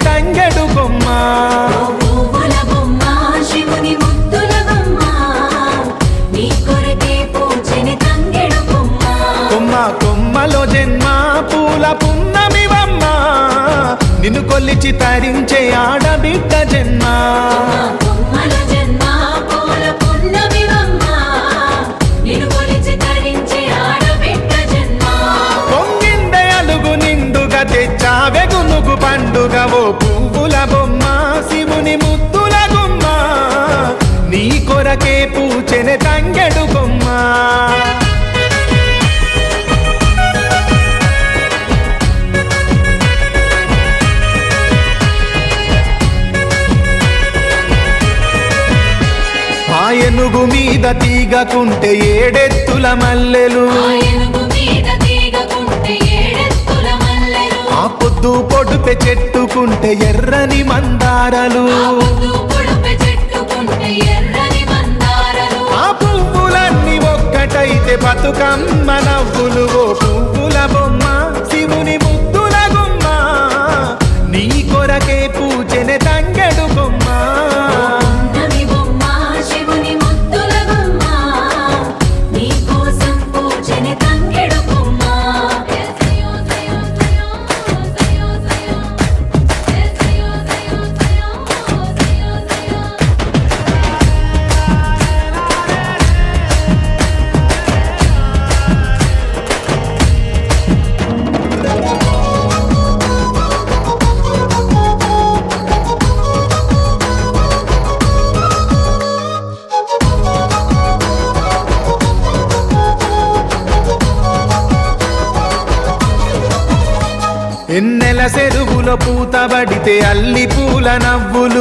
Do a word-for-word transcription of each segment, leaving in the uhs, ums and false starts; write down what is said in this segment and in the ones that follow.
తంగెడు బొమ్మ పువ్వుల బొమ్మ శివుని ముద్దుల బొమ్మ నీ కొరకే పూజని తంగెడు బొమ్మ కొమ్మ కొమ్మలో జన్మ పూల పున్నమివమ్మ నిన్ను కొలిచి తరించే ఆడబిడ్డ జన్మ కొమ్మల జన్మ పూల పున్నమివమ్మ నిన్ను కొలిచి తరించే ఆడబిడ్డ జన్మ పొంగిందే అలుగు నిండుగా తెచ్చావె గునుగు పండుగ ఓ పువ్వుల బొమ్మ శివుని ముద్దుల గుమ్మ నీ కొరకే పూచెనే తంగెడు బొమ్మ ఏనుగు మీద తీగకుంటే ఏడెత్తుల మల్లెలు ఆ పొద్దు పొడుపె చెట్టుకుంటే ఎర్రని మందారలు ఆ పువ్వులన్నీ ఒక్కటైతే బతుకమ్మ నవ్వులు ఓ పువ్వుల బొమ్మ శివుని ముద్దుల గుమ్మ నీ కొరకే పూజనే తంగెడు బొమ్మ ఎన్నెల చెరువులో పూతబడితే అల్లి పూల నవ్వులు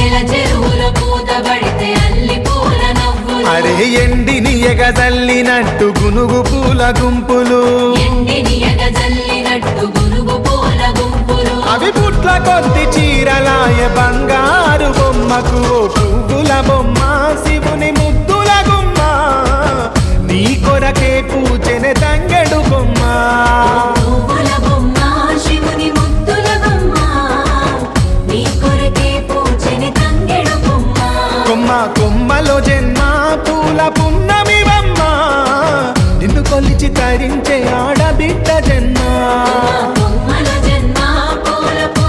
అరే ఎండిని ఎగజల్లినట్టు గునుగు పూల గుంపులు అవి పుట్ల కొద్ది చీరలాయ బంగారు బొమ్మకు ఓ పువ్వుల బొమ్మ శివుని ముద్దుల గుమ్మ నీ కొరకే పూజనే తంగెడు బొమ్మ కొమ్మ కొమ్మలో జన్మ పూల పున్నమివమ్మ నిన్ను కొలిచి తరించే ఆడబిడ్డ జన్మ కొమ్మల జన్మ పూల